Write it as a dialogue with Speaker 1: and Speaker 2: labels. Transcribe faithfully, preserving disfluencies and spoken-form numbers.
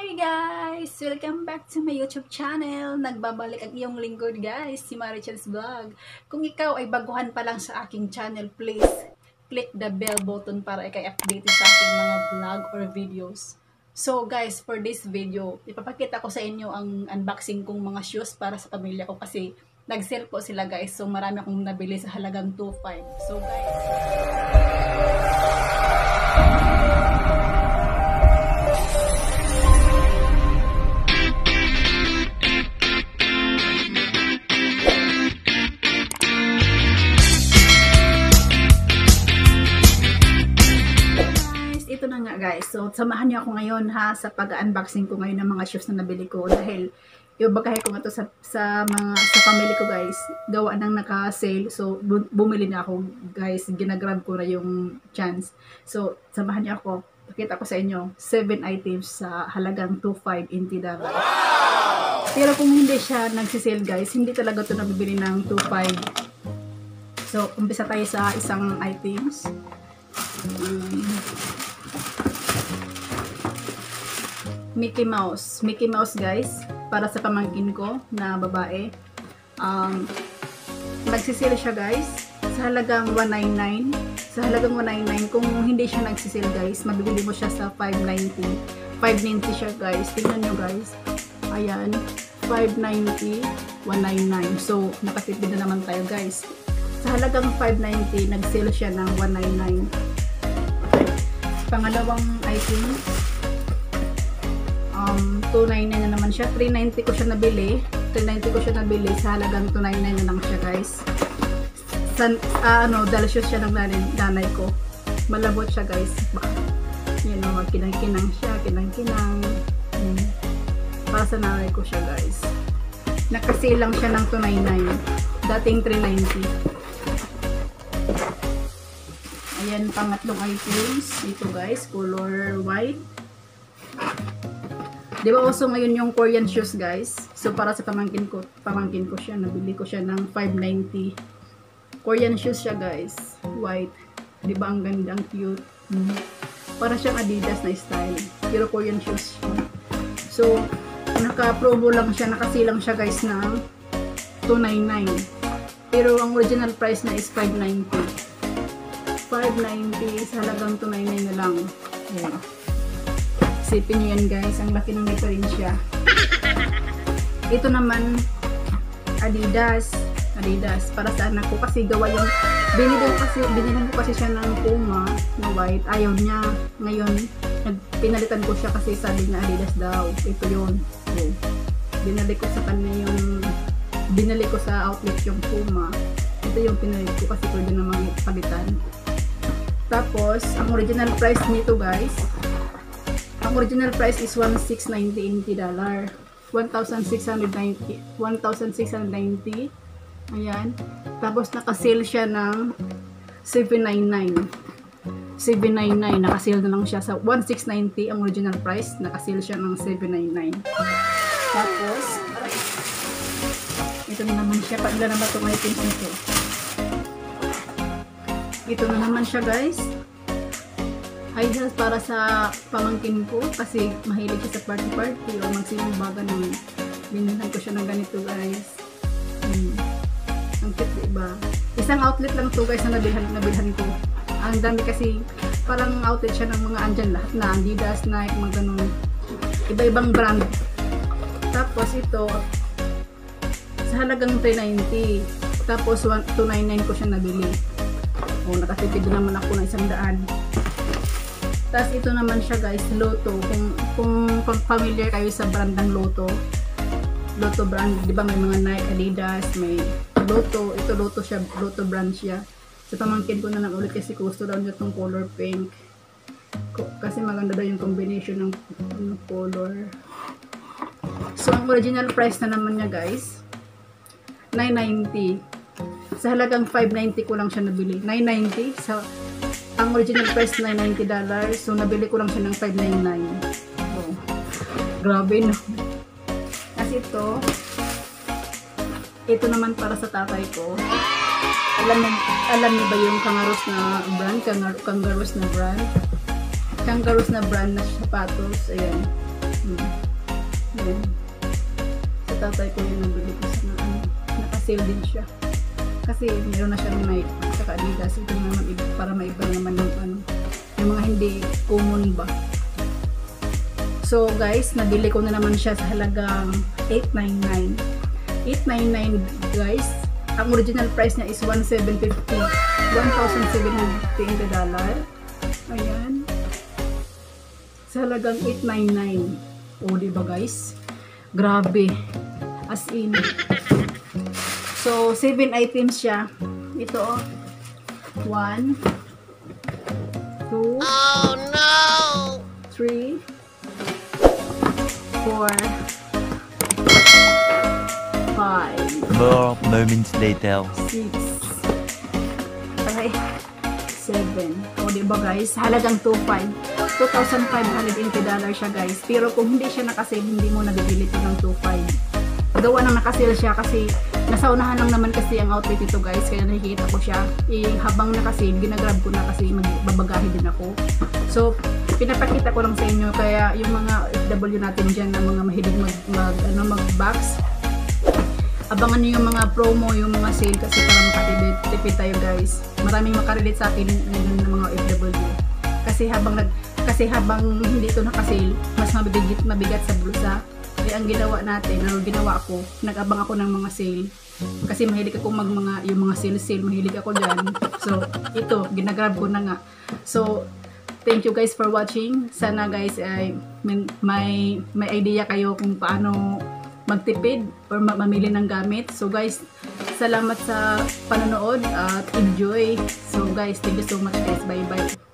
Speaker 1: Hi guys! Welcome back to my YouTube channel. Nagbabalik ang iyong lingkod guys, si Marichel's Vlog. Kung ikaw ay baguhan pa lang sa aking channel, please click the bell button para ikay update sa aking mga vlog or videos. So guys, for this video, ipapakita ko sa inyo ang unboxing kong mga shoes para sa pamilya ko kasi nag-sale po sila guys. So marami akong nabili sa halagang two five. So guys, ito na nga guys. So, samahan niyo ako ngayon ha sa pag-unboxing ko ngayon ng mga shoes na nabili ko dahil ibabagahe ko nga to sa, sa mga sa family ko guys. Gawa ng naka-sale. So, bu bumili na ako guys. Ginagrab ko na yung chance. So, samahan niyo ako. Pakita ko sa inyo seven items sa halagang two five in Tidara. Wow! Pero kung hindi siya nagsisale guys, hindi talaga to nabibili ng two five. So, umpisa tayo sa isang items. Um, Mickey Mouse. Mickey Mouse guys. Para sa pamangkin ko na babae. Um, nagsisale siya guys. Sa halagang one ninety-nine. Sa halagang one ninety-nine. Kung hindi siya nagsisale guys, mabibili mo siya sa five ninety. five ninety siya guys. Tingnan nyo guys. Ayan. five ninety. one ninety-nine. So, nakatipid na naman tayo guys. Sa halagang five ninety, nag-sale siya ng one ninety-nine. Okay. Pangalawang item. Um, two ninety-nine na naman siya. three ninety ko siya nabili. three ninety ko siya nabili. Sa halagang two ninety-nine na lang siya guys. San, uh, ano, dala shoes siya ng nanay, nanay ko. Malabot siya guys. You know, kinang-kinang siya. Kinang-kinang. Hmm. Para sa nanay ko siya guys. Nakasale lang siya ng two ninety-nine. Dating three ninety. Ayan, pangatlong items. Ito guys, color white. Di ba uso ngayon yung Korean shoes guys? So para sa pamangkin ko, pamangkin ko siya, nabili ko siya ng five ninety. Korean shoes siya guys, white. Di ba ang ganda, ang cute. Hmm. Para siyang Adidas na style, pero Korean shoes siya. So naka-promo lang siya, nakasilang siya guys ng two ninety-nine. Pero ang original price na is five ninety. five ninety sa halagang two ninety-nine na lang. Ayan. Isipin nyo yan guys, ang laki ng diferensya. Ito naman Adidas. Adidas para sa anak ko kasi gawa yung binili ko kasi binili ko kasi siya ng Puma na white. Ayaw niya. Ngayon pinalitan ko siya kasi sabi niya Adidas daw. Ito yun. So, binali ko sa kanya yung binali ko sa outlet yung Puma. Ito yung pinalit ko kasi pwede namang palitan. Tapos ang original price nito guys, ang original price is one thousand six hundred ninety dollars. one thousand six hundred ninety. one thousand six hundred ninety. Ayan. Tapos naka-sale siya ng seven ninety-nine. seven ninety-nine. Naka-sale na lang siya sa one thousand six hundred ninety ang original price. Naka-sale siya ng seven ninety-nine. Tapos ito na naman siya. Pagla naman itong items nito. Ito na naman siya guys. Ideas para sa pamangkin ko kasi mahilig siya sa party party o magsimbaga ng binilhan ko siya ng ganito guys. Hmm. Ang cute diba? Isang outlet lang to guys na nabilhan, nabilhan ko. Ang dami kasi parang outlet siya ng mga andyan lahat na Adidas, Nike, mga ganun. Iba-ibang brand. Tapos ito sa halagang three ninety. Tapos two ninety-nine ko siya nabili. O nakatipid naman ako ng isang daan. Tapos ito naman siya guys, Lotto. Kung, kung familiar kayo sa brand ng Lotto, Lotto brand, di ba may mga Nike, Adidas, may Lotto. Ito Lotto siya, Lotto brand siya. Sa pamangkin ko na lang ulit kasi gusto daw niya itong color pink. Kasi maganda daw yung combination ng, ng color. So ang original price na naman niya guys, nine ninety. Sa halagang five ninety ko lang siya nabili. nine ninety sa ang original price nine ninety dollars. So nabili ko lang siya ng five ninety-nine. So, grabe no. Kasi ito ito naman para sa tatay ko. Alam niyo, alam niyo ba yung Kangaroos na brand? Kangar Kangaroos na brand? Kangaroos na brand na sapatos. Ayan. Hmm. Yan. Sa tatay ko yung nabili ko sa ano, naka-sale din siya. Kasi meron na siya ng Nike saka Adidas. Ito naman para maiba naman yung ano, yung mga hindi common ba. So guys, nabili ko na naman siya sa halagang eight ninety-nine. eight ninety-nine guys. Ang original price niya is one thousand seven hundred fifty. one thousand seven hundred fifty dollars. Ayan. Sa halagang eight ninety-nine. O, diba guys? Grabe. As in. So, seven items siya. Ito, oh. one, two, oh, no! three, four, five,
Speaker 2: More moments later.
Speaker 1: six, seven. O, diba guys? Halagang two thousand five hundred eighty dollars siya guys. Pero kung hindi siya nakasale, hindi mo nabibili ito ng two thousand five hundred. Gawa nang nakasale siya kasi nasa unahan lang naman kasi ang outfit ito guys. Kaya nakikita ko siya. Eh, habang nakasale, ginagrab ko na kasi magbabagahe din ako. So, pinapakita ko lang sa inyo. Kaya yung mga F W natin dyan na mga mahilig mag, mag, ano, mag-box, abangan nyo yung mga promo, yung mga sale kasi para makatipid tayo guys. Maraming makarelate sa akin ng mga F W. Kasi habang nag kasi habang hindi ito nakasale, mas mabibigat mabigat sa bulsa. Kaya ang ginawa natin, ano ginawa ko, nag-abang ako ng mga sale. Kasi mahilig ako mag mga yung mga sale sale, mahilig ako diyan. So, ito ginagrab ko na nga. So, thank you guys for watching. Sana guys ay may may, may idea kayo kung paano magtipid or mamili ng gamit. So guys, salamat sa panonood at enjoy. So guys, thank you so much guys. Bye bye.